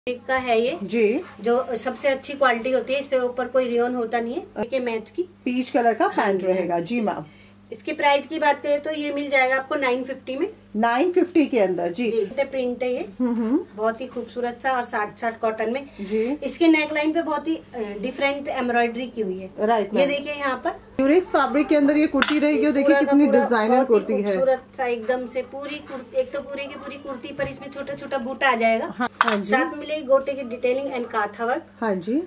का है ये जी, जो सबसे अच्छी क्वालिटी होती है। इससे ऊपर कोई रियोन होता नहीं है। ये मैच की पीच कलर का पैंट रहेगा जी मैम। इसकी प्राइस की बात करें तो ये मिल जाएगा आपको 950 में। 950 के अंदर जी। प्रिंट है ये, बहुत ही खूबसूरत सा और साठ कॉटन में जी। इसके नेक लाइन पे बहुत ही डिफरेंट एम्ब्रॉयडरी की हुई है। राइट, ये देखिए यहाँ पर ड्यूरेक्स फैब्रिक के अंदर ये कुर्ती रहेगी और देखिए कितनी डिजाइनर कुर्ती है। खूबसूरत सा एकदम से पूरी कुर्ती, एक तो पूरी की पूरी कुर्ती पर इसमें छोटा छोटा बूटा आ जाएगा। हाँ जी। साथ मिलेगी गोटे की डिटेलिंग एंड काथा वर्क। हाँ जी।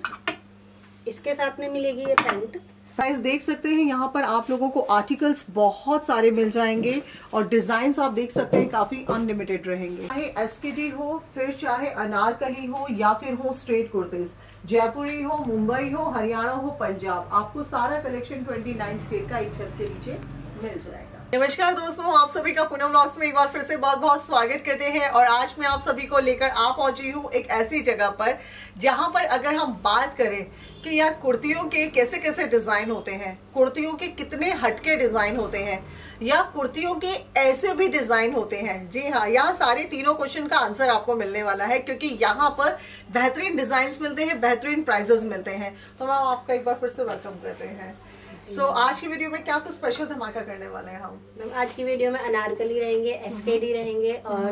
इसके साथ में मिलेगी ये पैंट। प्राइस देख सकते हैं यहाँ पर आप लोगों को आर्टिकल्स बहुत सारे मिल जाएंगे और डिजाइन्स आप देख सकते हैं काफी अनलिमिटेड रहेंगे। चाहे एसकेडी हो, फिर चाहे अनारकली हो या फिर हो स्ट्रेट कुर्तीज, जयपुरी हो, मुंबई हो, हरियाणा हो, पंजाब, आपको सारा कलेक्शन 29 स्टेट का एक छत के नीचे मिल जाएगा। नमस्कार दोस्तों, आप सभी का पूनम व्लॉग्स में एक बार फिर से बहुत बहुत स्वागत करते हैं। और आज मैं आप सभी को लेकर आ पहुंची हूँ एक ऐसी जगह पर जहां पर अगर हम बात करें कि यार कुर्तियों के कैसे कैसे डिजाइन होते हैं, कुर्तियों के कितने हटके डिजाइन होते हैं, या कुर्तियों के ऐसे भी डिजाइन होते हैं। जी हाँ, यहाँ सारे तीनों क्वेश्चन का आंसर आपको मिलने वाला है क्योंकि यहाँ पर बेहतरीन डिजाइन मिलते हैं, बेहतरीन प्राइजेस मिलते हैं। तो मैम आपका एक बार फिर से वेलकम करते हैं। आज की वीडियो में क्या कुछ स्पेशल धमाका करने वाले हैं हम? मैम आज की वीडियो में अनारकली रहेंगे, एसकेडी रहेंगे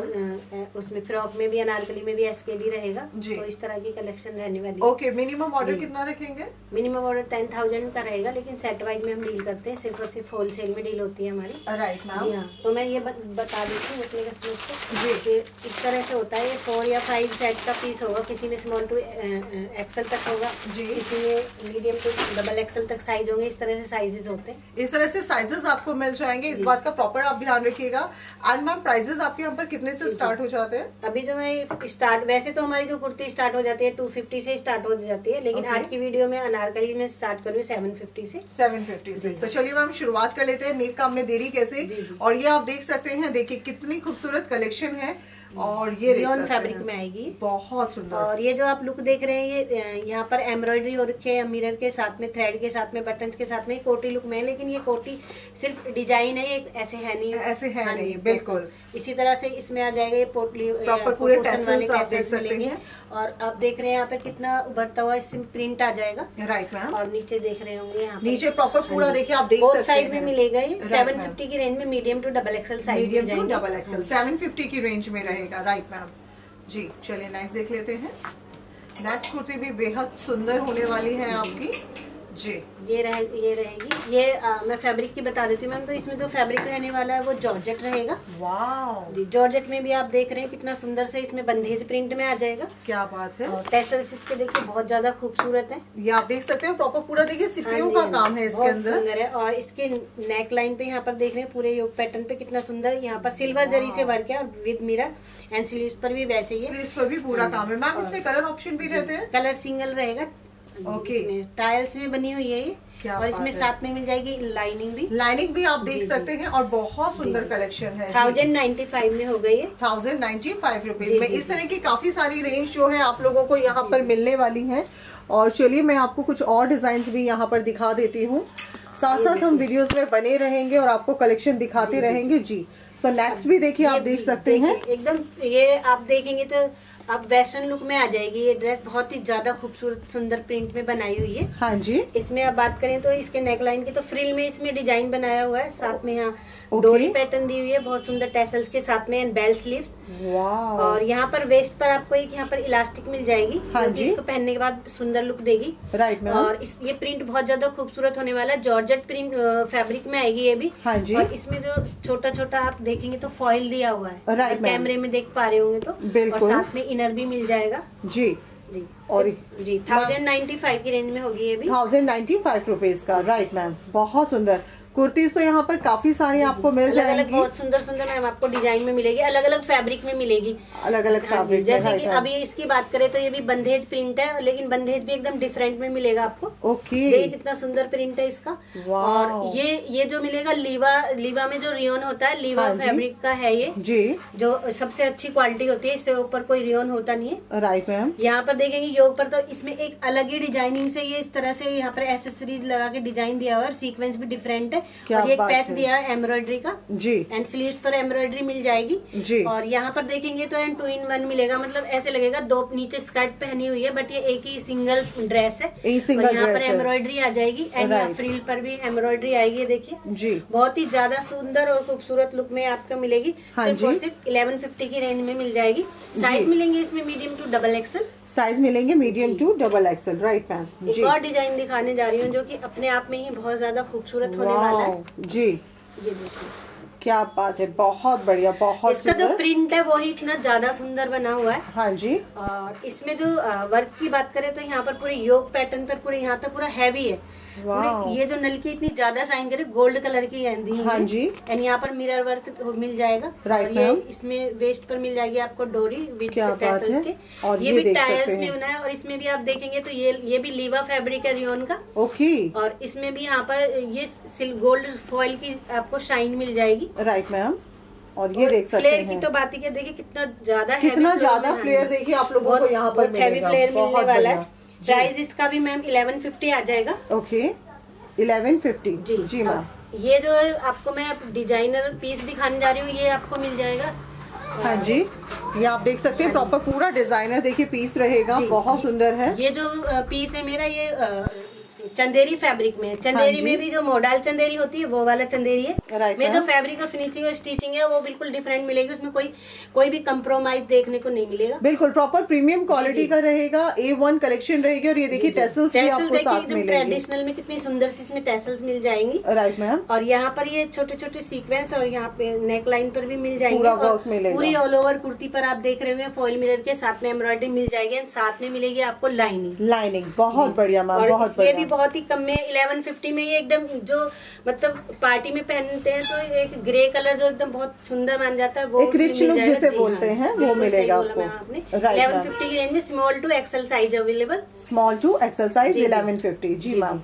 और उसमें फ्रॉक में भी अनारकली में भी एसकेडी रहेगा जी। तो इस तरह की कलेक्शन रहने वाली है। ओके, मिनिमम ऑर्डर कितना रखेंगे? मिनिमम ऑर्डर 10,000 का रहेगा, लेकिन सेट वाइज में हम डील करते हैं, सिर्फ और सिर्फ होलसेल में डील होती है हमारी। Right ma'am. हाँ, तो मैं ये बता देती हूँ अपने कस्टमर्स को। इस तरह से होता है, ये 4 या 5 सेट का पीस होगा। किसी में स्मॉल टू एक्सल तक होगा, किसी में मीडियम टू डबल एक्सल तक साइज होंगे। इस तरह से साइजेस होते हैं, इस तरह से साइजेस आपको मिल जाएंगे। इस बात का प्रॉपर आप ध्यान रखिएगा। एंड मैम प्राइजेस आपके यहाँ पर कितने से स्टार्ट हो जाते हैं? अभी जो मैं स्टार्ट, वैसे तो हमारी जो कुर्ती स्टार्ट हो जाती है 250 से स्टार्ट हो जाती है, लेकिन आज की वीडियो में अनारकली में स्टार्ट करूँ 750 से। 750 से। तो चलिए मैम शुरुआत कर लेते हैं, मेरे काम में देरी कैसे। और ये आप देख सकते हैं, देखिए कितनी खूबसूरत कलेक्शन है और ये रियोन फैब्रिक में आएगी, बहुत सुंदर। और ये जो आप लुक देख रहे हैं, ये यहाँ पर एम्ब्रॉयडरी हो रखी है मिरर के साथ में, थ्रेड के साथ में, बटन्स के साथ में, कोटी लुक में है। लेकिन ये कोटी सिर्फ डिजाइन है, ये ऐसे है नहीं, ऐसे है नहीं, बिल्कुल। इसी तरह से इसमें आ जाएगा ये पोटली पूरे टैसल्स आप देख सकते हैं। और आप देख रहे हैं यहाँ पे कितना उभरता हुआ इसमें प्रिंट आ जाएगा। Right ma'am. और नीचे देख रहे होंगे, यहाँ नीचे प्रॉपर पूरा देखिए आप देख सकते हैं, साइड में मिलेगा। ये 750 की रेंज में medium to double XL size, medium to double XL 750 की रेंज में रहेगा। Right ma'am ji. चलिए नेक्स्ट देख लेते हैं। नेक्स्ट कुर्ती भी बेहद सुंदर होने वाली है आपकी जी। ये रहेगी। ये मैं फैब्रिक की बता देती हूँ मैम। तो इसमें जो फैब्रिक रहने वाला है वो जॉर्जेट रहेगा। वाव जी, जॉर्जेट में भी आप देख रहे हैं कितना सुंदर से इसमें बंदेज प्रिंट में आ जाएगा। क्या बात है। और टैसल्स इसके देखिए बहुत ज्यादा खूबसूरत है। ये आप देख सकते हैं प्रॉपर पूरा देखिए सिपियों का काम है इसके अंदर, सुंदर है। और इसके नेक लाइन पे यहाँ पर देख रहे हैं पूरे योग पैटर्न पे कितना सुंदर, यहाँ पर सिल्वर जरी से वर्क है और विद मिरर, एंड स्लीव्स पर भी वैसे ही है। स्लीव्स पर भी पूरा काम है मैम। इसमें कलर ऑप्शन भी रहते हैं? कलर सिंगल रहेगा। ओके, इसमें टाइल्स में बनी हुई है ये। और इसमें साथ में मिल जाएगी लाइनिंग भी। लाइनिंग भी आप देख सकते हैं और बहुत सुंदर कलेक्शन है। 1095 में हो गई है। 1095 रुपीज में इस तरह की काफी सारी रेंज जो है आप लोगों को यहाँ पर मिलने वाली है। और चलिए मैं आपको कुछ और डिजाइन भी यहाँ पर दिखा देती हूँ। साथ साथ हम वीडियोस में बने रहेंगे और आपको कलेक्शन दिखाते रहेंगे जी। सो नेक्स्ट भी देखिए आप देख सकते हैं, एकदम ये आप देखेंगे तो अब वेस्टर्न लुक में आ जाएगी ये ड्रेस। बहुत ही ज्यादा खूबसूरत सुंदर प्रिंट में बनाई हुई है। हाँ जी। इसमें आप बात करें तो इसके नेकलाइन की तो फ्रिल में इसमें डिजाइन बनाया हुआ है, साथ में यहाँ डोरी पैटर्न दी हुई है बहुत सुंदर टैसल्स के साथ में, एंड बेल स्लीव्स। और यहाँ पर वेस्ट पर आपको एक यहाँ पर इलास्टिक मिल जाएगी। हाँ जी। इसको पहनने के बाद सुंदर लुक देगी। Right ma'am. और ये प्रिंट बहुत ज्यादा खूबसूरत होने वाला है। जॉर्जेट प्रिंट फैब्रिक में आएगी ये भी। हाँ जी। और इसमें जो छोटा छोटा आप देखेंगे तो फॉइल दिया हुआ है। Right ma'am. कैमरे में देख पा रहे होंगे तो। और साथ में इनर भी मिल जाएगा जी। जी। और जी 1095 की रेंज में होगी ये भी। 1095 रुपीज का। राइट मैम, बहुत सुंदर कुर्तीज तो यहाँ पर काफी सारी आपको मिल जाएंगी। अलग बहुत सुंदर सुंदर मैम आपको डिजाइन में मिलेगी, अलग अलग फैब्रिक में मिलेगी। अलग अलग फैब्रिक जैसे कि अभी इसकी बात करें तो ये भी बंदेज प्रिंट है, लेकिन बंदेज भी एकदम डिफरेंट में मिलेगा आपको। ओके, देखिए कितना सुंदर प्रिंट है इसका। और ये जो मिलेगा लीवा में जो रियोन होता है, लीवा फैब्रिक का है ये जी, जो सबसे अच्छी क्वालिटी होती है। इससे ऊपर कोई रियोन होता नहीं है। Right ma'am. यहाँ पर देखेंगे योग पर तो इसमें एक अलग ही डिजाइनिंग से ये इस तरह से यहाँ पर एसेसरीज लगा के डिजाइन दिया हुआ है और सीक्वेंस भी डिफरेंट है। और एक पैच दिया है एम्ब्रॉयडरी का जी, एंड स्लीव पर एम्ब्रॉयडरी मिल जाएगी जी। और यहाँ पर देखेंगे तो 2-in-1 मिलेगा, मतलब ऐसे लगेगा 2 नीचे स्कर्ट पहनी हुई है बट ये एक ही सिंगल ड्रेस है। और यहाँ पर एम्ब्रॉयडरी आ जाएगी एंड यहाँ फ्रिल पर भी एम्ब्रॉयडरी आएगी। देखिए जी, बहुत ही ज्यादा सुंदर और खूबसूरत लुक में आपको मिलेगी। सिर्फ और सिर्फ 1150 की रेंज में मिल जाएगी। साइज मिलेंगे इसमें medium to double XL size मिलेंगे, medium to double XL, right ma'am. एक और डिजाइन दिखाने जा रही हूँ जो कि अपने आप में ही बहुत ज्यादा खूबसूरत होने वाला है जी। ये देखिए क्या बात है, बहुत बढ़िया, बहुत इसका जो प्रिंट है वो ही इतना ज्यादा सुंदर बना हुआ है। हाँ जी। और इसमें जो वर्क की बात करें तो यहाँ पर पूरे योग पैटर्न पर पूरे यहाँ तक पूरा हैवी है। ये जो नलकी इतनी ज्यादा शाइन करे, गोल्ड कलर की है। हाँ जी। एंड यहाँ पर मिरर वर्क मिल जाएगा। राइट और ये इसमें वेस्ट पर मिल जाएगी आपको डोरी विद टैसल्स के। और ये भी टायर्स में बना है और इसमें भी आप देखेंगे तो ये भी लीवा फैब्रिक है रियोन का। ओके। और इसमें भी यहाँ पर ये गोल्ड फॉइल की आपको शाइन मिल जाएगी। Right ma'am. और ये देख सकते फ्लेयर हैं, की तो बात ही क्या, देखिए कितना ज्यादा फ्लेयर देखिए आप लोगों को यहाँ पर मिलेगा, फ्लेयर मिलने वाला है। प्राइस इसका भी मैम 1150 आ जाएगा। ओके 1150 जी जी मैम। ये जो आपको मैं डिजाइनर पीस दिखाने जा रही हूँ ये आपको मिल जाएगा। हाँ जी, ये आप देख सकते हैं प्रॉपर पूरा डिजाइनर देखिए पीस रहेगा, बहुत सुंदर है। ये जो पीस है मेरा ये चंदेरी फैब्रिक में है। चंदेरी में भी जो मॉडल चंदेरी होती है वो वाला चंदेरी है। में जो फैब्रिक और फिनिशिंग और स्टिचिंग है वो बिल्कुल डिफरेंट मिलेगी, उसमें कोई भी कंप्रोमाइज देखने को नहीं मिलेगा। बिल्कुल प्रॉपर प्रीमियम क्वालिटी का रहेगा, A1 कलेक्शन रहेगी। और ये देखिए टेसल्स भी आपको साथ मिलेंगे। ट्रेडिशनल में कितनी सुंदर सी इसमें टेसल्स मिल जाएंगी। Right ma'am. और यहाँ पर ये छोटे छोटे सीक्वेंस और यहाँ पे नेक लाइन पर भी मिल जाएंगे। पूरी ऑल ओवर कुर्ती पर आप देख रहे होंगे फॉइल मिरर के साथ में एम्ब्रॉयडरी मिल जाएगी एंड साथ में मिलेगी आपको लाइनिंग। बहुत बढ़िया मैम, बहुत बढ़िया। बहुत ही कम में 1150 में ये एकदम जो मतलब पार्टी में पहनते हैं तो एक ग्रे कलर जो एकदम बहुत सुंदर मान जाता है वो एक रिच लुक जिसे बोलते हैं वो मिलेगा आपको। 1150 की रेंज में small to XL size available. Small to XL size 1150 जी मैम।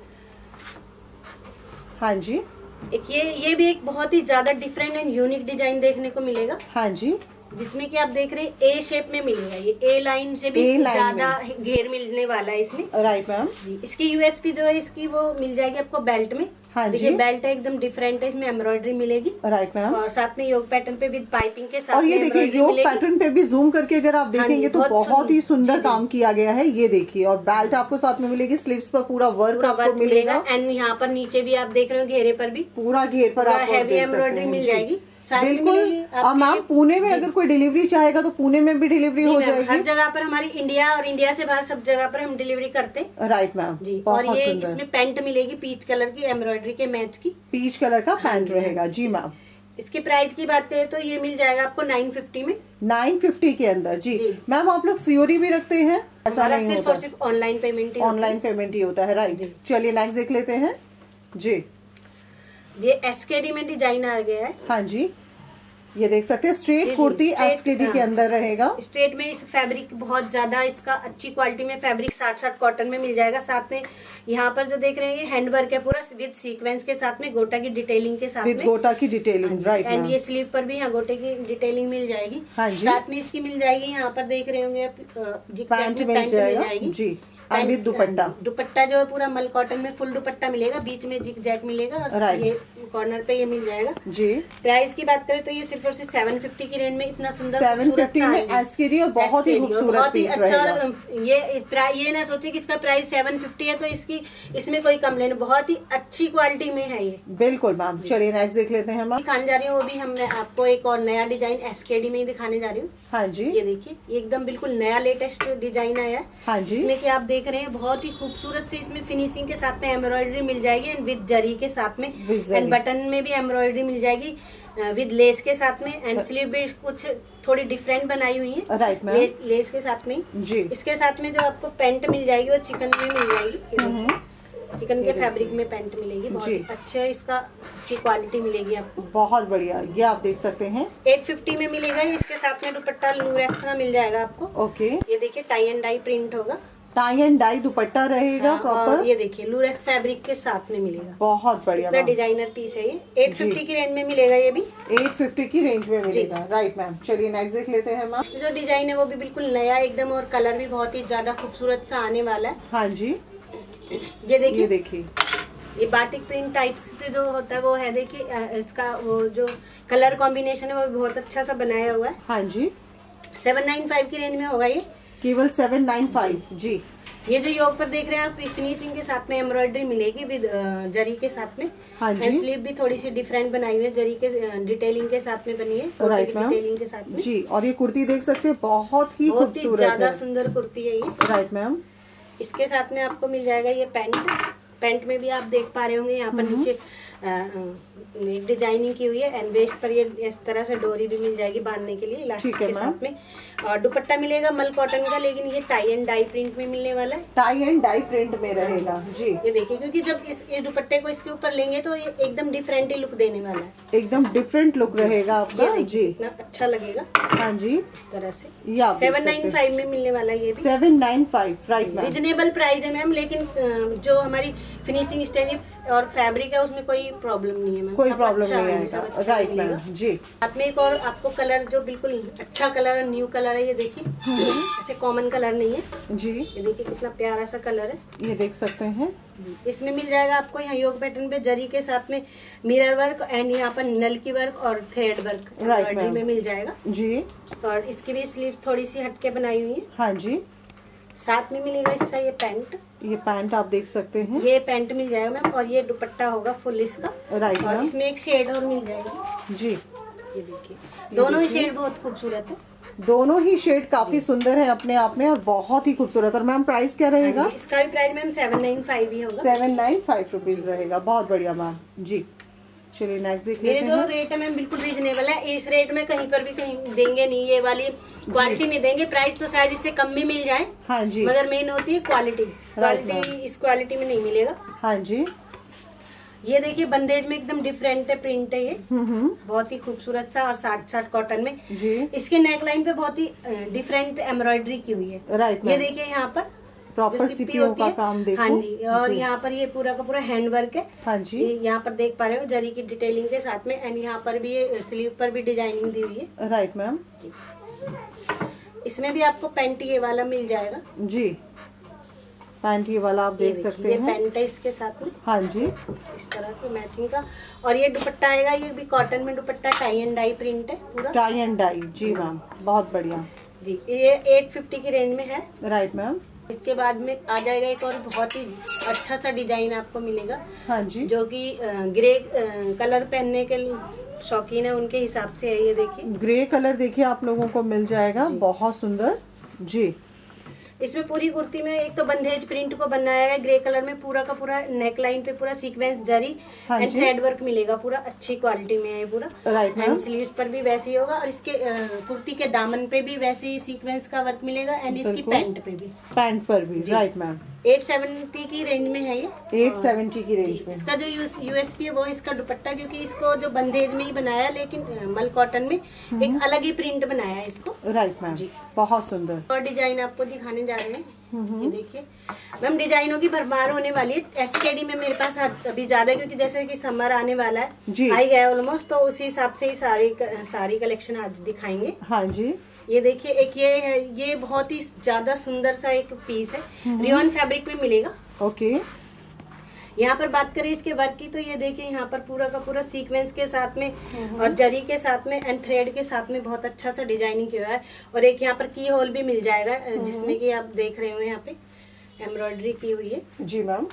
हाँ जी। एक ये भी एक बहुत ही ज्यादा डिफरेंट एंड यूनिक डिजाइन देखने को मिलेगा। हाँ जी। जिसमें कि आप देख रहे हैं ए शेप में मिलेगा। ये ए लाइन से भी ज्यादा घेर मिलने वाला है इसमें। Right ma'am. इसकी यूएसपी जो है इसकी वो मिल जाएगी आपको बेल्ट में। हाँ देखिए बेल्ट है एकदम डिफरेंट है, इसमें एम्ब्रॉयडरी मिलेगी। Right ma'am. और साथ में योग पैटर्न पे विद पाइपिंग के साथ। और ये देखिए योग पैटर्न पे भी जूम करके अगर आप देखेंगे तो बहुत ही सुंदर काम किया गया है। ये देखिए और बेल्ट आपको साथ में मिलेगी, स्लीव्स पर पूरा वर्क आपको मिलेगा। एंड यहाँ पर नीचे भी आप देख रहे हो घेरे पर भी पूरा घेर पर आपको हैवी एम्ब्रॉयडरी मिल जाएगी। बिल्कुल मैम, पुणे में अगर कोई डिलीवरी चाहेगा तो पुणे में भी डिलीवरी हो जाएगी। हर जगह पर हमारी इंडिया और इंडिया से बाहर सब जगह पर हम डिलीवरी करते हैं। Right ma'am ji. और ये इसमें पैंट मिलेगी पीच कलर की एम्ब्रॉयडरी के मैच की। पीच कलर का पैंट रहेगा जी मैम। इसकी प्राइस की बात करें तो ये मिल जाएगा आपको 950 में। 950 के अंदर जी मैम। आप लोग सीओडी भी रखते हैं? ऐसा नहीं सिर्फ और सिर्फ ऑनलाइन पेमेंट ही होता है। राइट, चलिए नेक्स्ट देख लेते हैं जी। ये एसकेडी में डिजाइन आ गया है। हाँ जी, ये देख सकते हैं स्ट्रेट कुर्ती एसकेडी के अंदर रहेगा। स्ट्रेट में इस फैब्रिक बहुत ज्यादा इसका अच्छी क्वालिटी में फैब्रिक 60 कॉटन में मिल जाएगा। साथ में यहाँ पर जो देख रहे हैं ये हैंडवर्क है पूरा विद सीक्वेंस के साथ में, गोटा की डिटेलिंग के साथ में। गोटा की डिटेलिंग राइट। एंड ये स्लीव पर भी यहाँ गोटे की डिटेलिंग मिल जाएगी। साथ में इसकी मिल जाएगी यहाँ पर देख रहे होंगे पैंट मिल जाएगी जी। विद दुपट्टा जो है पूरा मल कॉटन में फुल दुपट्टा मिलेगा, बीच में जिग जैक मिलेगा और ये कॉर्नर पे ये मिल जाएगा जी। प्राइस की बात करें तो ये सिर्फ और सिर्फ 750 की रेंज में इतना सुंदर 750 में एसकेडी और बहुत ही खूबसूरत, बहुत ही अच्छा। ये ना सोचे कि इसका प्राइस 750 है तो इसमें कोई कंप्लेन, बहुत ही अच्छी क्वालिटी में है ये। बिल्कुल मैम। चलिए नेक्स्ट देख लेते हैं। दिखाने जा रही हूँ वो भी मैं आपको एक और नया डिजाइन एसकेडी में ही दिखाने जा रही हूँ। हाँ जी। ये देखिए एकदम बिल्कुल नया लेटेस्ट डिजाइन आया है। हाँ जी। इसमें कि आप देख रहे हैं बहुत ही खूबसूरत से इसमें फिनिशिंग के साथ में एम्ब्रॉयडरी मिल जाएगी एंड विद जरी के साथ में। एंड बटन में भी एम्ब्रॉयडरी मिल जाएगी विद लेस के साथ में। एंड स्लीव भी कुछ थोड़ी डिफरेंट बनाई हुई है। Right ma'am. लेस के साथ में जी। इसके साथ में जो आपको पैंट मिल जाएगी वो चिकन में मिल जाएगी। चिकन के फैब्रिक में पैंट मिलेगी, बहुत अच्छा इसका की क्वालिटी मिलेगी आपको। बहुत बढ़िया, ये आप देख सकते हैं 850 में मिलेगा। इसके साथ में दुपट्टा लूरेक्स का मिल जाएगा आपको। ओके। ये देखिए टाई एंड डाई प्रिंट होगा, टाई एंड डाई दुपट्टा रहेगा प्रॉपर। ये देखिए लूरेक्स फैब्रिक के साथ में मिलेगा। बहुत बढ़िया डिजाइनर पीस है ये। 850 की रेंज में मिलेगा, ये भी 850 की रेंज में मिलेगा। Right ma'am. चलिए नेक्स्ट देख लेते हैं। नेक्स्ट जो डिजाइन है वो भी बिल्कुल नया एकदम और कलर भी बहुत ही ज्यादा खूबसूरत सा आने वाला है। हाँ जी। ये देखिए ये बाटिक प्रिंट टाइप से जो होता है वो है, देखिए इसका वो जो कलर कॉम्बिनेशन है वो बहुत अच्छा सा बनाया हुआ है। हाँ जी, 795 की रेंज में होगा ये, केवल 795 जी। ये जो योग पर देख रहे हैं आप, फिनिशिंग के साथ में एम्ब्रॉयडरी मिलेगी विद जरी के साथ में। हाँ जी, एंड स्लीव भी थोड़ी सी डिफरेंट बनाई हुई है, जरी के डिटेलिंग के साथ में बनी है। राइट मैम, डिटेलिंग के साथ में जी। और ये कुर्ती देख सकते हैं, बहुत ही खूबसूरत है, ज्यादा सुंदर कुर्ती है ये। Right ma'am. इसके साथ में आपको मिल जाएगा ये पैंट में भी आप देख पा रहे होंगे यहाँ पर नीचे डिजाइनिंग की हुई है एंड वेस्ट पर ये इस तरह से डोरी भी मिल जाएगी बांधने के लिए इलास्टिक के साथ में। और दुपट्टा मिलेगा मल कॉटन का, लेकिन ये टाई एंड डाई प्रिंट में मिलने वाला है। टाई एंड डाई प्रिंट में रहेगा जी। ये देखिए, क्योंकि जब इस दुपट्टे को इसके ऊपर लेंगे तो ये एकदम डिफरेंट ही लुक देने वाला है, एकदम डिफरेंट लुक रहेगा आपका जी। इतना अच्छा लगेगा। हाँ जी, इस तरह से 795 में मिलने वाला है ये भी। 795 राइट मैम। रिजनेबल प्राइस है मैम, लेकिन जो हमारी फिनिशिंग स्टेज और फैब्रिक है उसमें कोई प्रॉब्लम नहीं है मैम, कोई प्रॉब्लम नहीं आएगा। Right ma'am ji. साथ में एक और आपको कलर जो बिल्कुल अच्छा कलर है, न्यू कलर है, ये देखिए ऐसे कॉमन कलर नहीं है जी। ये देखिए कितना प्यारा सा कलर है, ये देख सकते हैं। इसमें मिल जाएगा आपको यहाँ योग पैटर्न पे जरी के साथ में मिरर वर्क एंड यहाँ पर नल की वर्क और थ्रेड वर्क एम्ब्रॉयडरी में मिल जाएगा जी। और इसकी भी स्लीव थोड़ी सी हटके बनाई हुई है। हाँ जी। साथ में मिलेगा इसका ये पैंट, ये पैंट आप देख सकते हैं, ये पैंट मिल जाएगा मैम। और ये दुपट्टा होगा फुल इसका। राइट और मैम इसमें एक शेड और मिल जाएगा जी। ये देखिए, दोनों ही शेड बहुत खूबसूरत है। दोनों ही शेड काफी सुंदर है अपने आप में और बहुत ही खूबसूरत। और मैम प्राइस क्या रहेगा? इसका भी प्राइस मैम 795 ही होगा। 795 रुपीज रहेगा। बहुत बढ़िया मैम जी। चलिए नेक्स्ट देख लेते हैं। मेरे जो रेट है मैम बिल्कुल रीजनेबल है, इस रेट में कहीं पर भी कहीं देंगे नहीं, ये वाली क्वालिटी नहीं देंगे। प्राइस तो शायद इससे कम भी मिल जाए, हाँ जी, मगर मेन होती है क्वालिटी। क्वालिटी इस क्वालिटी में नहीं मिलेगा। हाँ जी। ये देखिए बंदेज में एकदम डिफरेंट है प्रिंट है ये, बहुत ही खूबसूरत सा और साठ कॉटन में जी। इसके नेक लाइन पे बहुत ही डिफरेंट एम्ब्रॉयडरी की हुई है। राइट, ये देखिए यहाँ पर प्रॉपर सीपीओ का काम देखो। हाँ जी, और यहाँ पर ये पूरा का पूरा हैंड वर्क है। हाँ जी, यहाँ पर देख पा रहे हो जरी की डिटेलिंग के साथ में एंड यहाँ पर भी ये स्लीव पर भी डिजाइनिंग दी हुई है। Right ma'am. इसमें भी आपको पैंट ये वाला मिल जाएगा जी। पैंट ये वाला आप देख सकते ये हैं। पैंट है इसके साथ में, हाँ जी, इस तरह की मैचिंग का। और ये दुपट्टा आएगा, ये भी कॉटन में dupatta, tie and dye print है पूरा। टाई एंड डाई जी मैम, बहुत बढ़िया जी। ये 850 की रेंज में है। Right ma'am. इसके बाद में आ जाएगा एक और बहुत ही अच्छा सा डिजाइन आपको मिलेगा। हाँ जी, जो कि ग्रे कलर पहनने के शौकीन है उनके हिसाब से है। ये देखिए ग्रे कलर देखिए आप लोगों को मिल जाएगा, बहुत सुंदर जी। इसमें पूरी कुर्ती में एक तो बंदेज प्रिंट को बनाया है ग्रे कलर में, पूरा का पूरा नेक लाइन पे पूरा sequence zari and thread work मिलेगा, पूरा अच्छी क्वालिटी में है पूरा। Right ma'am. एंड स्लीव पर भी वैसे ही होगा और इसके कुर्ती के दामन पे भी वैसे ही सीक्वेंस का वर्क मिलेगा एंड इसकी पैंट पे भी। पैंट पर भी राइट मैम। 870 की रेंज में है ये। 870 की रेंज में। इसका जो यूएसपी है वो इसका दुपट्टा, क्योंकि इसको जो बंदेज में ही बनाया लेकिन मल कॉटन में एक अलग ही प्रिंट बनाया है इसको। राइट मैम जी, बहुत सुंदर। और डिजाइन आपको दिखाने जा रहे हैं, ये देखिए मैम डिजाइनों की भरमार होने वाली है। एसकेडी में मेरे पास अभी ज्यादा है, क्योंकि जैसे कि समर आने वाला है, आ ही गया ऑलमोस्ट, तो उसी हिसाब से ही सारी कलेक्शन आज दिखाएंगे। हाँ जी, ये देखिए एक ये है, ये बहुत ही ज्यादा सुंदर सा एक पीस है, रियॉन फैब्रिक में मिलेगा। ओके। यहाँ पर बात करें इसके वर्क की, तो ये देखिए यहाँ पर पूरा का पूरा सीक्वेंस के साथ में और जरी के साथ में एंड थ्रेड के साथ में बहुत अच्छा सा डिजाइनिंग किया है। और एक यहाँ पर की होल भी मिल जाएगा, जिसमें कि आप देख रहे हो यहाँ पे एम्ब्रॉयडरी की हुई है। जी मैम।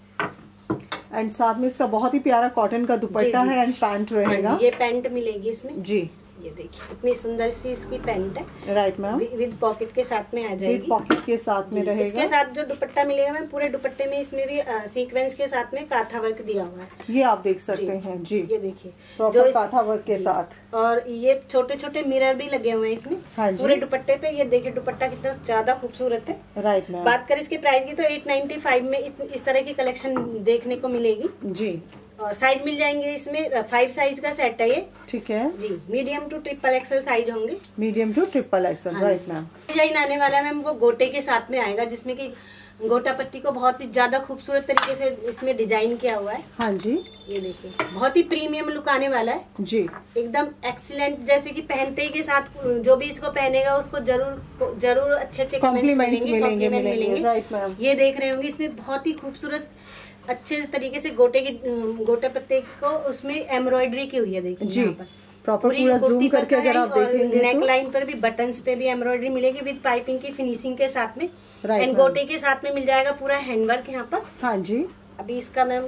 एंड साथ में इसका बहुत ही प्यारा कॉटन का दुपट्टा है एंड पैंट रहेगा। ये पैंट मिलेगी इसमें जी। ये देखिए इतनी सुंदर सी इसकी पैंट है। Right ma'am. विद पॉकेट के साथ में आ जाएगी। विद पॉकेट के साथ में रहेगा। इसके साथ जो दुपट्टा मिलेगा मैम, पूरे दुपट्टे में इसमें भी सीक्वेंस के साथ में काथा वर्क दिया हुआ है। ये आप देख सकते हैं जी। ये देखिए जो काथा वर्क के साथ, और ये छोटे छोटे मिरर भी लगे हुए हैं इसमें। हाँ जी। पूरे दुपट्टे पे ये देखिए दुपट्टा कितना ज्यादा खूबसूरत है। Right ma'am. बात करें इसके प्राइस की, तो 895 में इस तरह की कलेक्शन देखने को मिलेगी जी। और साइज मिल जाएंगे इसमें 5 साइज का सेट है ये। ठीक है जी। Medium to triple XL size होंगे। Medium to triple XL. Right ma'am. Design आने वाला है मैम वो गोटे के साथ में आएगा, जिसमें कि गोटा पट्टी को बहुत ही ज्यादा खूबसूरत तरीके से इसमें डिजाइन किया हुआ है। हाँ जी। ये देखिए बहुत ही प्रीमियम लुक आने वाला है जी, एकदम एक्सीलेंट, जैसे कि पहनते ही के साथ जो भी इसको पहनेगा उसको जरूर अच्छे अच्छे कॉम्प्लीमेंट्स मिलेंगे। Right ma'am. ये देख रहे होंगे इसमें बहुत ही खूबसूरत अच्छे तरीके से गोटे पत्ते को उसमें एम्ब्रॉयडरी की हुई है, देखिए जी यहाँ पर प्रॉपर पूरा जूम करके अगर आप देखेंगे नेक लाइन पर भी बटन्स पे भी एम्ब्रॉयडरी मिलेगी विद पाइपिंग की फिनिशिंग के साथ में। राइट एंड गोटे के साथ में मिल जाएगा पूरा हैंडवर्क यहाँ पर। हाँ जी अभी इसका मैम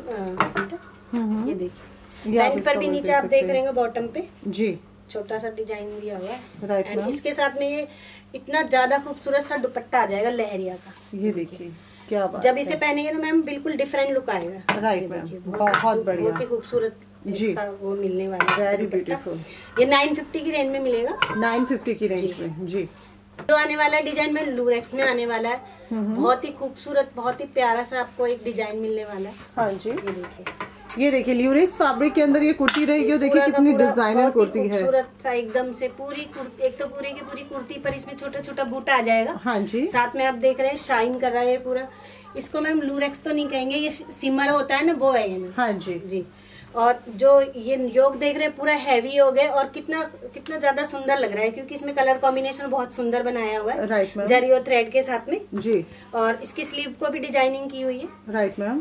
ये देखिए पैंट पर भी नीचे आप देख रहे हैं बॉटम पे जी छोटा सा डिजाइन दिया हुआ है। राइट एंड इसके साथ में ये इतना ज्यादा खूबसूरत सा दुपट्टा आ जाएगा लहरिया का। ये देखिए क्या बात जब इसे पहनेंगे तो मैम बिल्कुल डिफरेंट लुक आएगा। राइट मैम बहुत बढ़िया, बहुत ही खूबसूरत इसका वो मिलने वाला है। Very beautiful. ये 950 की रेंज में मिलेगा। 950 की रेंज में जी। जो आने वाला है डिजाइन में लूरेक्स में आने वाला है, बहुत ही खूबसूरत बहुत ही प्यारा सा आपको एक डिजाइन मिलने वाला है। हाँ जी ये देखिए ल्यूरेक्स फैब्रिक के अंदर ये कुर्ती रहेगी और देखिए कितनी डिजाइनर कुर्ती है। खूबसूरत सा एकदम से पूरी एक तो पूरी की पूरी कुर्ती पर इसमें छोटा छोटा बूटा आ जाएगा। हाँ जी साथ में आप देख रहे हैं शाइन कर रहा है पूरा। इसको मैम लूरेक्स तो नहीं कहेंगे, ये सिमर होता है ना वो है ये। हाँ जी जी। और जो ये योग देख रहे हैं पूरा हैवी योग है और कितना ज्यादा सुंदर लग रहा है क्योंकि इसमें कलर कॉम्बिनेशन बहुत सुंदर बनाया हुआ है। Right ma'am. जरी और थ्रेड के साथ में जी। और इसकी स्लीव को भी डिजाइनिंग की हुई है। Right ma'am.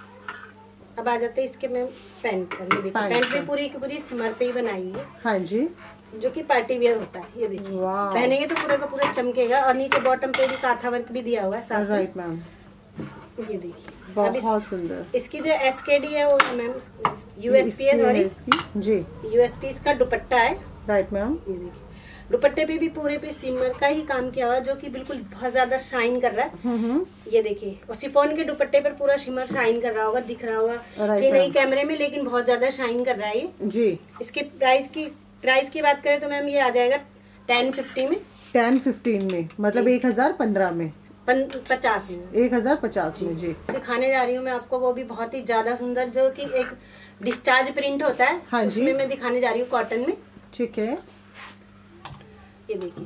अब आ जाते हैं इसके मैम पैंट पर। ये देखिए पैंट भी पूरी की पूरी सिमर पे ही बनाई हुई है। हाँ जी जो कि पार्टी वेयर होता है। ये देखिए पहनेंगे तो पूरा का पूरा चमकेगा और नीचे बॉटम पे भी काथा वर्क भी दिया हुआ है साथ में। Right ma'am. ये देखिए बहुत सुंदर। इसकी जो एसकेडी है वो मैम यूएसपी है सॉरी जी। यूएसपी इसका दुपट्टा है। Right ma'am. ये देखिए दुपट्टे पे भी पूरे पे सिमर का ही काम किया हुआ जो कि बिल्कुल बहुत ज्यादा शाइन कर रहा है। ये देखिए और शिफॉन के दुपट्टे पर पूरा शिमर शाइन कर रहा होगा, दिख रहा होगा कि नहीं कैमरे में, लेकिन बहुत ज्यादा शाइन कर रहा है ये जी। इसके प्राइस की बात करें तो मैम ये आ जाएगा 1050 में। 1015 में मतलब 1015 में 50 में 1050 में जी। दिखाने जा रही हूँ मैं आपको वो भी बहुत ही ज्यादा सुंदर जो कि एक डिस्चार्ज प्रिंट होता है। हाँ उसमें मैं दिखाने जा रही हूँ कॉटन में। ठीक है। ये देखिए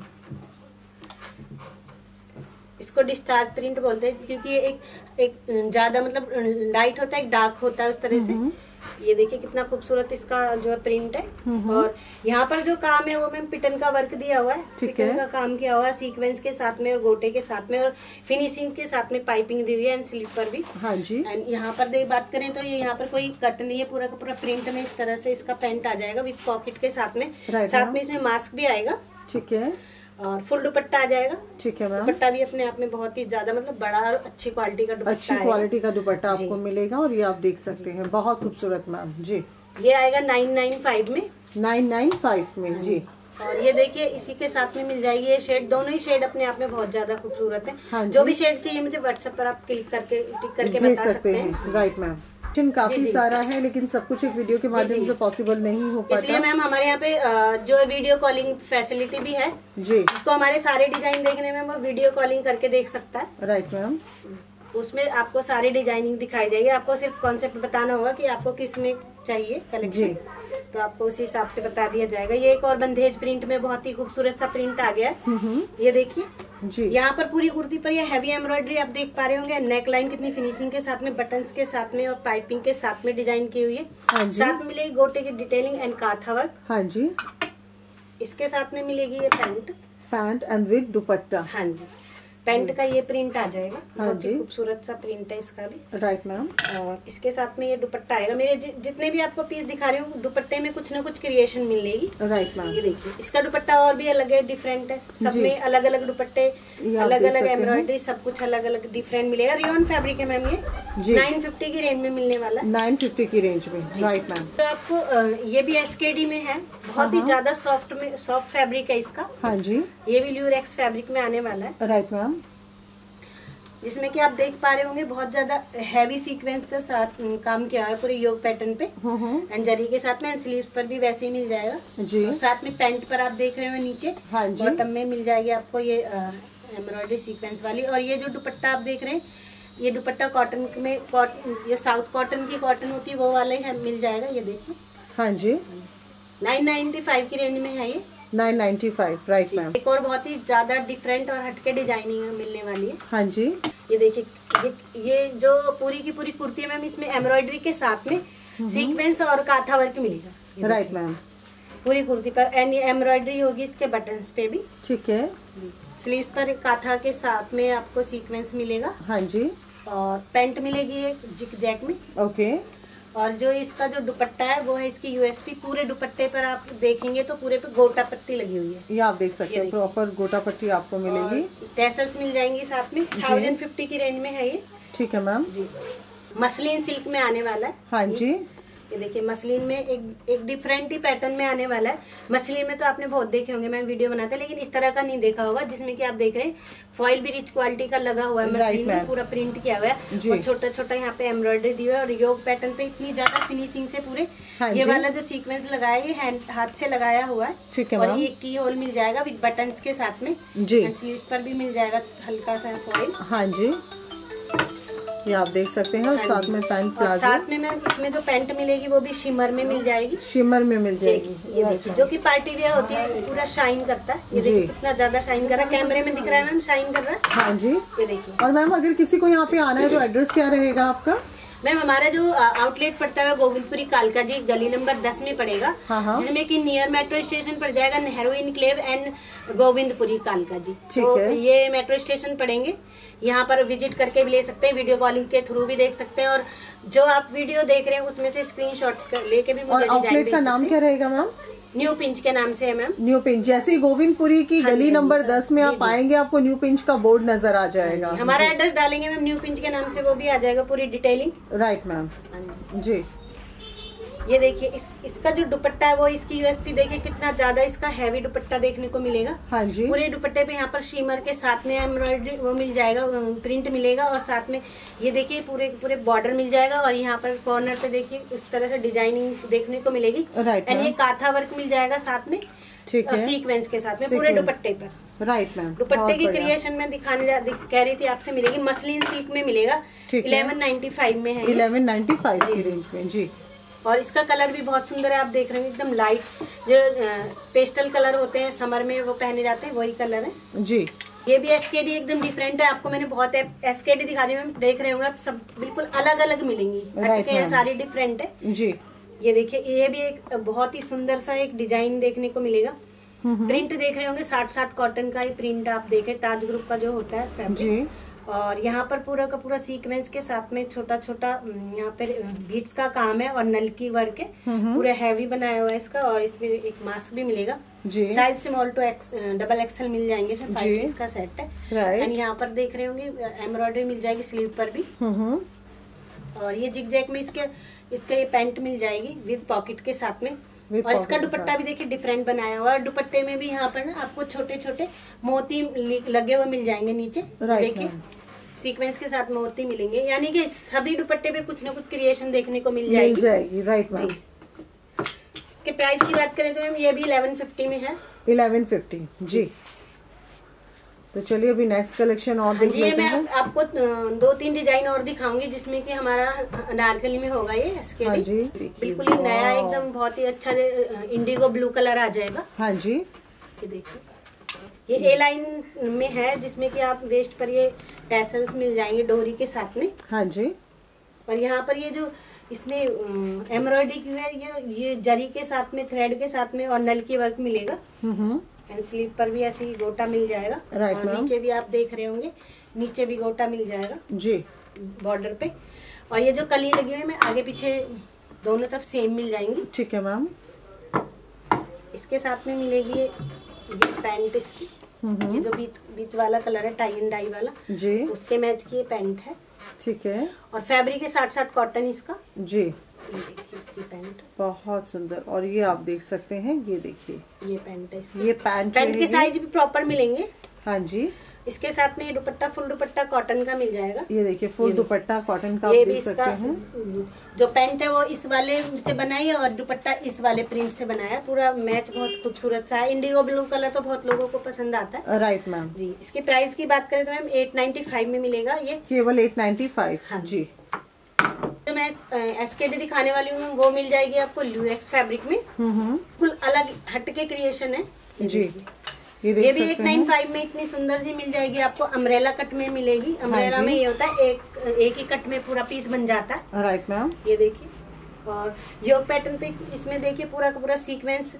इसको डिस्चार्ज प्रिंट बोलते हैं क्योंकि ये एक ज्यादा मतलब लाइट होता है, एक डार्क होता है उस तरह से। ये देखिए कितना खूबसूरत इसका जो है प्रिंट है। और यहाँ पर जो काम है वो मैम पिटन का वर्क दिया हुआ है। पिटन का काम किया हुआ है सीक्वेंस के साथ में और गोटे के साथ में और फिनिशिंग के साथ में पाइपिंग दी हुई है एंड स्लीव पर भी। हाँ जी। एंड यहाँ पर बात करें तो ये यहाँ पर कोई कट नहीं है, पूरा का पूरा प्रिंट में इस तरह से इसका पैंट आ जाएगा विद पॉकेट के साथ में। साथ में इसमें मास्क भी आएगा। ठीक है। और फुल दुपट्टा आ जाएगा। ठीक है मैम। दुपट्टा भी अपने आप में बहुत ही ज्यादा मतलब बड़ा और अच्छी क्वालिटी का दुपट्टा, अच्छी क्वालिटी का दुपट्टा आपको मिलेगा और ये आप देख सकते हैं बहुत खूबसूरत मैम जी। ये आएगा 995 में। 995 में जी। और ये देखिए इसी के साथ में मिल जाएगी ये शेड, दोनों ही शेड अपने आप में बहुत ज्यादा खूबसूरत है। हाँ जो भी शेड चाहिए मुझे व्हाट्सएप पर आप क्लिक करके बता सकते हैं। Right ma'am. काफी सारा है लेकिन सब कुछ एक वीडियो के माध्यम से पॉसिबल नहीं हो पाता, इसलिए मैम हमारे यहाँ पे जो वीडियो कॉलिंग फैसिलिटी भी है जी। जिसको हमारे सारे डिजाइन देखने में वो वीडियो कॉलिंग करके देख सकता है। Right ma'am. उसमें आपको सारी डिजाइनिंग दिखाई देगी। आपको सिर्फ कॉन्सेप्ट बताना होगा कि आपको किस में चाहिए कलेक्शन, तो आपको उसी हिसाब से बता दिया जाएगा। ये एक और बंदेज प्रिंट में बहुत ही खूबसूरत सा प्रिंट आ गया है। ये देखिए यहाँ पर पूरी कुर्ती पर ये हैवी एम्ब्रॉयडरी आप देख पा रहे होंगे। नेक लाइन कितनी फिनिशिंग के साथ में, बटन्स के साथ में और पाइपिंग के साथ में डिजाइन की हुई है। साथ में मिलेगी गोटे की डिटेलिंग एंड काथा वर्क। हाँ जी। इसके साथ में मिलेगी ये पैंट एंड विद दुपट्टा। हाँ जी। पैंट का ये प्रिंट आ जाएगा। हाँ जी। खूबसूरत सा प्रिंट है इसका भी। Right ma'am. और इसके साथ में ये दुपट्टा आएगा। मेरे जितने भी आपको पीस दिखा रही हूँ दुपट्टे में कुछ ना कुछ क्रिएशन मिलेगी। Right ma'am. ये देखिए इसका दुपट्टा और भी अलग है, डिफरेंट है। सब में अलग अलग दुपट्टे, अलग अलग एम्ब्रॉयडरी, सब कुछ अलग अलग डिफरेंट मिलेगा। रियोन फैब्रिक है मैम ये 950 की रेंज में मिलने वाला है। 950 की रेंज में। Right ma'am. तो आपको ये भी एसकेडी में है, बहुत ही ज्यादा सॉफ्ट फैब्रिक है इसका। हाँ जी। ये भी ल्यूरेक्स फैब्रिक में आने वाला है। Right ma'am. जिसमें कि आप देख पा रहे होंगे बहुत ज्यादा हैवी सीक्वेंस का साथ काम किया है पूरे योग पैटर्न पे एंड जरी के साथ में। स्लीव पर भी वैसे ही मिल जाएगा जी। और साथ में पैंट पर आप देख रहे हो नीचे बॉटम में मिल जाएगी आपको ये एम्ब्रॉयडरी सीक्वेंस वाली। और ये जो दुपट्टा आप देख रहे हैं ये दुपट्टा कॉटन में, ये साउथ कॉटन की कॉटन होती है वो वाले है, मिल जाएगा। ये देखिए हाँ जी 995 की रेंज में है ये। 995 राइट मैम। एक और बहुत ही ज्यादा डिफरेंट और हटके डिजाइनिंग मिलने वाली है। हाँ जी। ये देखिए ये जो पूरी की पूरी कुर्ती है मैम, इसमें एम्ब्रॉयडरी के साथ में सीक्वेंस और काथा वर्क मिलेगा। Right ma'am. पूरी कुर्ती पर एंड ये एम्ब्रॉयडरी होगी इसके बटन्स पे भी। ठीक है। स्लीव पर काथा के साथ में आपको सीक्वेंस मिलेगा। हाँ जी। और पैंट मिलेगी एक जिग जैक में। ओके। और जो इसका जो दुपट्टा है वो है इसकी यूएसपी। पूरे दुपट्टे पर आप देखेंगे तो पूरे पे गोटा पट्टी लगी हुई है। ये आप देख सकते हैं, प्रॉपर गोटा पट्टी आपको मिलेगी। टैसल्स मिल जाएंगी साथ में। 1050 की रेंज में है ये। ठीक है मैम जी। मसलिन सिल्क में आने वाला है। हाँ जी। ये देखिए मसलिन में एक डिफरेंट ही पैटर्न में आने वाला है। मसलिन में तो आपने बहुत देखे होंगे, मैं वीडियो बनाते हैं, लेकिन इस तरह का नहीं देखा होगा जिसमें कि आप देख रहे हैं फॉइल भी रिच क्वालिटी का लगा हुआ है। मसलिन में पूरा प्रिंट किया हुआ है और छोटा छोटा यहाँ पे एम्ब्रॉयडरी दी हुई है। और योग पैटर्न पे इतनी ज्यादा फिनिशिंग से पूरे ये वाला जो सीक्वेंस लगाया है ये हाथ से लगाया हुआ है। ठीक है। और ये की होल मिल जाएगा विद बटन्स के साथ में। स्लीव्स पर भी मिल जाएगा हल्का सा फॉइल। हाँ जी, ये आप देख सकते हैं। साथ में पैंट प्लाजो। साथ में मैम इसमें जो पैंट मिलेगी वो भी शिमर में मिल जाएगी। शिमर में मिल जाएगी। ये देखिए जो कि पार्टी वेयर होती है, पूरा शाइन करता है। ये देखिए कितना ज्यादा शाइन कर रहा है, कैमरे में दिख रहा है मैम, शाइन कर रहा है। हाँ जी, ये देखिए। और मैम अगर किसी को यहाँ पे आना है तो एड्रेस क्या रहेगा आपका? मैम हमारा जो आउटलेट पड़ता है गोविंदपुरी कालका जी गली नंबर 10 में पड़ेगा। जिसमें कि नियर मेट्रो स्टेशन पड़ जाएगा नेहरू इनक्लेव एंड गोविंदपुरी कालका जी। तो ये मेट्रो स्टेशन पड़ेंगे, यहाँ पर विजिट करके भी ले सकते हैं, वीडियो कॉलिंग के थ्रू भी देख सकते हैं। और जो आप वीडियो देख रहे हैं उसमें से स्क्रीनशॉट लेके भी मुझे डिजाइन भेज सकते हैं। आउटलेट का नाम क्या रहेगा मैम? न्यू पिंच के नाम से है मैम। न्यू पिंच, जैसे ही गोविंदपुरी की गली नंबर 10 में आप आएंगे आपको न्यू पिंच का बोर्ड नजर आ जाएगा। हमारा एड्रेस डालेंगे मैम न्यू पिंच के नाम से, वो भी आ जाएगा पूरी डिटेलिंग। राइट मैम जी। ये देखिए इसका जो दुपट्टा है वो इसकी यूएसपी देखिए कितना ज्यादा इसका हैवी दुपट्टा देखने को मिलेगा। हाँ जी। पूरे दुपट्टे पे यहाँ पर शिमर के साथ में एम्ब्रॉयडरी वो मिल जाएगा, प्रिंट मिलेगा। और साथ में ये देखिए पूरे बॉर्डर मिल जाएगा। और यहाँ पर कॉर्नर पे देखिए उस तरह से डिजाइनिंग देखने को मिलेगी। एंड ये काथा वर्क मिल जाएगा साथ में। ठीक है। सीक्वेंस के साथ में पूरे दुपट्टे पर। Right ma'am. दुपट्टे की क्रिएशन में कह रही थी आपसे मिलेगी। मसलिन सिल्क में मिलेगा। 1195 में है। 1195 की रेंज में जी। और इसका कलर भी बहुत सुंदर है, आप देख रहे हैं एकदम लाइट जो पेस्टल कलर होते हैं समर में वो पहने जाते हैं वही कलर है जी। ये भी एसकेडी एकदम डिफरेंट है। आपको मैंने बहुत एसकेडी दिखा दी, मैं देख रहे होंगे आप, सब बिल्कुल अलग अलग मिलेंगी। सारी डिफरेंट है जी। ये देखिए ये भी एक बहुत ही सुंदर सा एक डिजाइन देखने को मिलेगा। प्रिंट देख रहे होंगे 60 कॉटन का ही प्रिंट आप देखें, ताज ग्रुप का जो होता है फैब्रिक। और यहाँ पर पूरा का पूरा सीक्वेंस के साथ में छोटा छोटा यहाँ पे बीट्स का काम है और नलकी वर्क है। पूरा हैवी बनाया हुआ है इसका। और इसमें एक मास्क भी मिलेगा जी। Size small to double XL मिल जाएंगे। इसमें 5 पीस का सेट है। एंड यहाँ पर देख रहे होंगे एम्ब्रॉयडरी मिल जाएगी स्लीव पर भी। और ये जिग जैक में इसके ये पैंट मिल जाएगी विद पॉकेट के साथ में। और इसका दुपट्टा भी देखिए डिफरेंट बनाया हुआ है। दुपट्टे में भी यहाँ पर ना आपको छोटे छोटे मोती लगे हुए मिल जाएंगे नीचे। देखिए सीक्वेंस के साथ मोती मिलेंगे, यानी कि सभी दुपट्टे पे कुछ ना कुछ क्रिएशन देखने को मिल जाएगी। Right ma'am. इसके प्राइस की बात करें तो मैम ये भी 1150 में है। 1150 जी। तो चलिए अभी नेक्स्ट कलेक्शन और देख लेते हैं। मैं आपको 2-3 डिजाइन और दिखाऊंगी जिसमें कि हमारा अनारकली में होगा ये एसकेडी। बिल्कुल ही नया एकदम बहुत ही अच्छा इंडिगो ब्लू कलर आ जाएगा। हाँ जी। ये देखिए ये ए लाइन में है जिसमें कि आप वेस्ट पर ये टैसल्स मिल जाएंगे डोरी के साथ में। हाँ जी। और यहाँ पर ये जो इसमें एम्ब्रॉयडरी की है ये जरी के साथ में थ्रेड के साथ में और नल की वर्क मिलेगा। एंड स्लीव पर भी ऐसे ही गोटा मिल जाएगा। और नीचे भी आप देख रहे होंगे नीचे भी गोटा मिल जाएगा जी बॉर्डर पे। और ये जो कली लगी हुई है आगे पीछे दोनों तरफ सेम मिल जाएंगी। ठीक है मैम। इसके साथ में मिलेगी ये पैंट इसकी। ये जो बीच वाला कलर है टाई एंड डाई वाला जी, उसके मैच की ये पैंट है। ठीक है। और फैब्रिक है 60 कॉटन इसका जी। ये देखिए इसकी पैंट बहुत सुंदर। और ये आप देख सकते हैं, ये देखिए ये पैंट है इसकी। ये पैंट के साइज भी प्रॉपर मिलेंगे। हाँ जी। इसके साथ में ये दुपट्टा फुल दुपट्टा कॉटन का मिल जाएगा। ये देखिए फुल दुपट्टा कॉटन का, ये भी सकते हैं। जो पैंट है वो इस वाले से बनाई है और दुपट्टा इस वाले प्रिंट से बनाया। पूरा मैच बहुत खूबसूरत सा है। इंडिगो ब्लू कलर तो बहुत लोगों को पसंद आता है। राइट मैम जी। इसके प्राइस की बात करें तो मैम 895 में मिलेगा ये, केवल 895। हाँ जी। तो मैं एसकेडी दिखाने वाली हूँ वो मिल जाएगी आपको ल्यूएक्स फैब्रिक में। बिल्कुल अलग हटके क्रिएशन है जी। ये भी 895 में इतनी सुंदर सी मिल जाएगी आपको। अम्ब्रेला कट में मिलेगी। अम्ब्रेला में ये होता है एक ही कट में पूरा पीस बन जाता है। Right ma'am. ये देखिए और योग पैटर्न पे इसमें देखिए पूरा का पूरा सीक्वेंस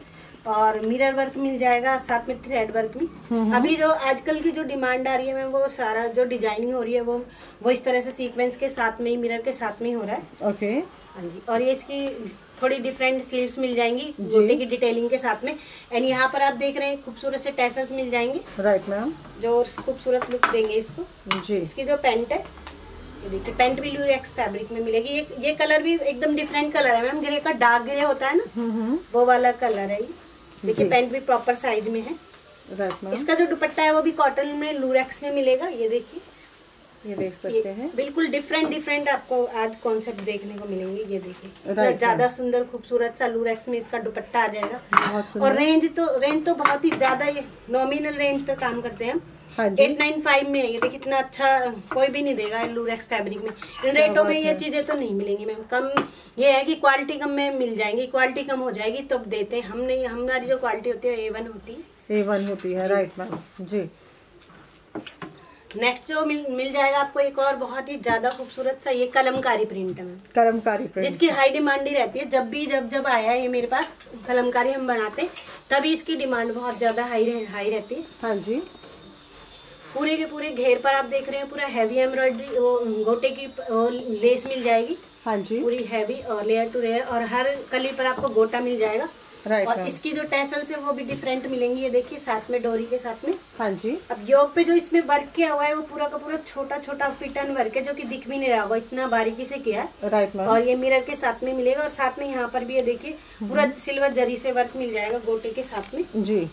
और मिरर वर्क मिल जाएगा साथ में थ्रेड वर्क में। अभी जो आजकल की जो डिमांड आ रही है मैम, वो सारा जो डिजाइनिंग हो रही है वो इस तरह से सीक्वेंस के साथ में ही, मिरर के साथ में ही हो रहा है। ओके। हाँ जी। और ये इसकी थोड़ी डिफरेंट स्लीव्स मिल जाएंगी गोटे की डिटेलिंग के साथ में। एंड यहाँ पर आप देख रहे हैं खूबसूरत से टैसल्स मिल जाएंगे। Right ma'am. जो खूबसूरत लुक देंगे इसको जी। इसकी जो पैंट है, ये देखिए पैंट भी ल्यूरेक्स फैब्रिक में मिलेगी। ये कलर भी एकदम डिफरेंट कलर है मैम, ग्रे का डार्क ग्रे होता है ना, वो वाला कलर है ये। देखिए पैंट भी प्रॉपर साइज में है। Right ma'am. इसका जो दुपट्टा है वो भी कॉटन में ल्यूरेक्स में मिलेगा। ये देखिए, ये देख सकते हैं, बिल्कुल डिफरेंट आपको आज कॉन्सेप्ट देखने को मिलेंगे। ये देखिए ज्यादा सुंदर खूबसूरत सा ल्यूरेक्स में इसका दुपट्टा आ जाएगा। और रेंज तो बहुत ही ज्यादा, ये नॉमिनल रेंज पे काम करते हैं। 895 में ये देखिए, इतना अच्छा कोई भी नहीं देगा लूरेक्स फैब्रिक में। इन रेटों में ये चीजें तो नहीं मिलेंगी मैम। कम ये है कि क्वालिटी कम में मिल जाएंगी, क्वालिटी कम हो जाएगी तो देते हैं हम नहीं। हमारी जो क्वालिटी होती है A1 होती है। A1 होती है। राइट मैम जी। नेक्स्ट जो मिल जाएगा आपको एक और बहुत ही ज्यादा खूबसूरत सा, ये कलमकारी प्रिंट है मैम। कलमकारी प्रिंट जिसकी हाई डिमांड ही रहती है। जब आया है ये मेरे पास, कलमकारी हम बनाते हैं तभी इसकी डिमांड बहुत ज्यादा हाई रहती है। हाँ जी। पूरे के पूरे घेर पर आप देख रहे हैं पूरा हैवी एम्ब्रॉयडरी, वो गोटे की लेस मिल जाएगी। हाँ जी। पूरी हैवी और लेयर टू लेयर, और हर कली पर आपको गोटा मिल जाएगा। राइट। और इसकी जो टैसल्स है वो भी डिफरेंट मिलेंगी। ये देखिए साथ में डोरी के साथ में। हाँ जी। अब योक पे जो इसमें वर्क किया हुआ है वो पूरा का पूरा छोटा छोटा पिटन वर्क है, जो कि दिख भी नहीं रहा होगा, इतना बारीकी से किया है। Right ma'am. और ये मिरर के साथ में मिलेगा। और साथ में यहाँ पर भी ये देखिए पूरा सिल्वर जरी से वर्क मिल जाएगा गोटे के साथ में जी।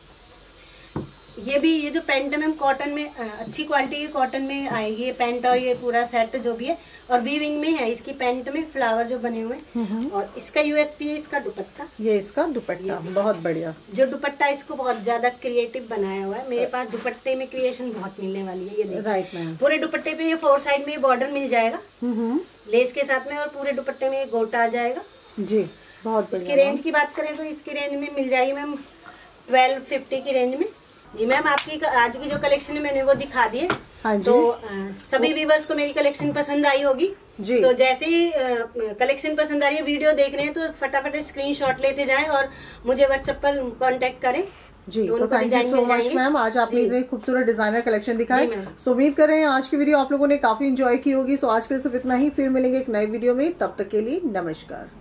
ये जो पैंट है मैम कॉटन में, अच्छी क्वालिटी की कॉटन में आएगी ये पैंट। और ये पूरा सेट जो भी है और वीविंग में है। इसकी पैंट में फ्लावर जो बने हुए हैं। और इसका USP है इसका दुपट्टा। ये इसका दुपट्टा बहुत बढ़िया। जो दुपट्टा इसको बहुत ज्यादा क्रिएटिव बनाया हुआ है। मेरे पास दुपट्टे में क्रिएशन बहुत मिलने वाली है। ये देखिए राइट मैम। पूरे दुपट्टे पे ये 4 साइड में बॉर्डर मिल जाएगा लेस के साथ में, और पूरे दुपट्टे में ये गोटा आ जाएगा जी। बहुत बढ़िया। इसकी रेंज की बात करें तो इसकी रेंज में मिल जाएगी मैम 1250 की रेंज में। जी मैम, आपकी आज की जो कलेक्शन है मैंने वो दिखा दी है। हाँ जी। तो सभी व्यूवर्स को मेरी कलेक्शन पसंद आई होगी जी। तो जैसे ही कलेक्शन पसंद आ रही है, वीडियो देख रहे हैं तो फटाफट स्क्रीनशॉट लेते जाएं और मुझे व्हाट्सएप पर कांटेक्ट करें जी। तो thank you so much ma'am, आज आपने इतने खूबसूरत डिजाइनर कलेक्शन दिखाए। सो उम्मीद कर रहे हैं आज की वीडियो आप लोगों ने काफी एंजॉय की होगी। सो आज के लिए सिर्फ इतना ही, फिर मिलेंगे एक नए वीडियो में, तब तक के लिए नमस्कार।